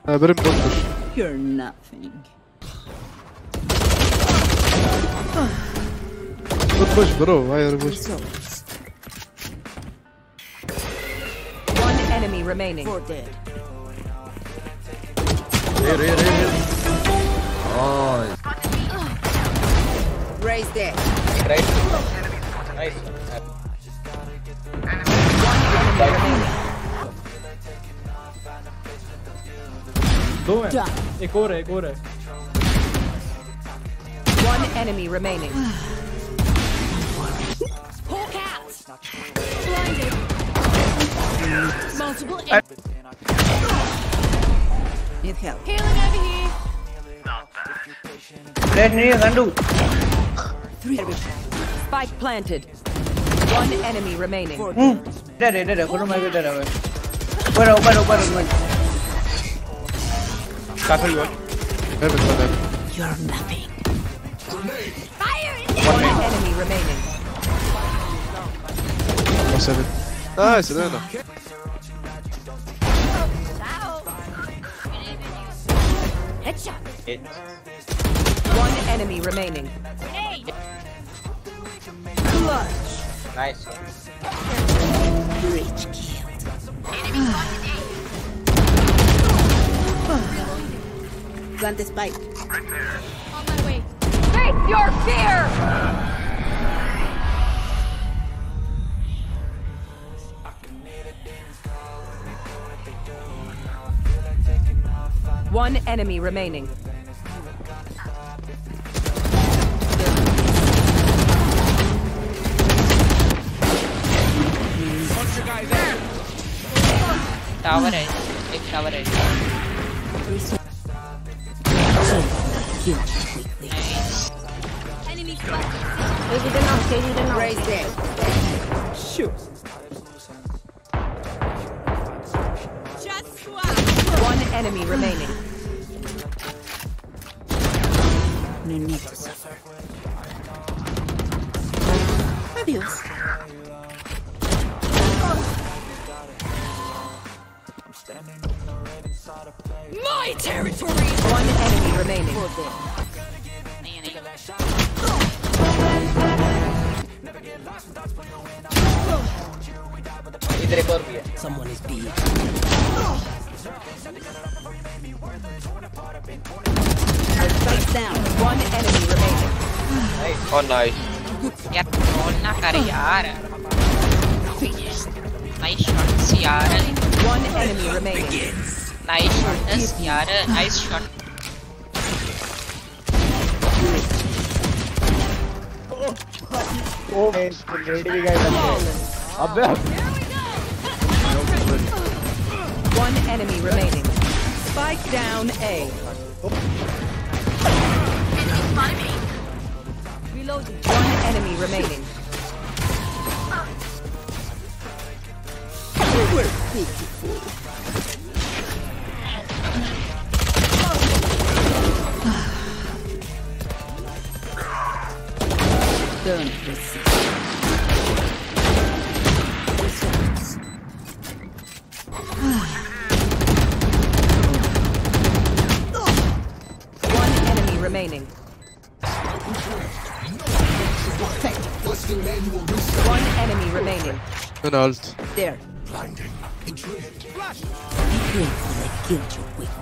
بريم بندر. You're nothing. Good push bro, why are you push? One enemy remaining. Four dead. Here. Oh. Raise dead. Right. Nice. One enemy remaining. दो हैं एक और है One enemy remaining. Hawk out. Blinded. Multiple. Need help. Healing over here. Red नहीं है गंडू. Spike planted. One enemy remaining. इधर करो मैं भी इधर आऊँ. ऊपर. काफी हुआ. You're nothing. One enemy remaining. Nice, Reyna. Headshot. One enemy remaining. Clutch. Nice. Bridge killed. Plant the spike. On my way. Face your fear! One enemy remaining. Tower है, एक tower है. Enemy Raise dead. Shoot. Just swap. One enemy remaining. No need to suffer. Adios. My territory. One enemy remaining. इधर एक और भी है. Someone is being. Face down. One enemy remaining. Oh nice. यार call ना कर यार. Nice shots यार. One enemy remaining. Nice shots यार. Nice shot. Oh ready भी गए बंदे. अबे. One enemy remaining. Spike down A. Reloading. One enemy remaining. We're beautiful. Don't listen. One enemy remaining. One enemy remaining. And ult. There. Be grateful I killed you.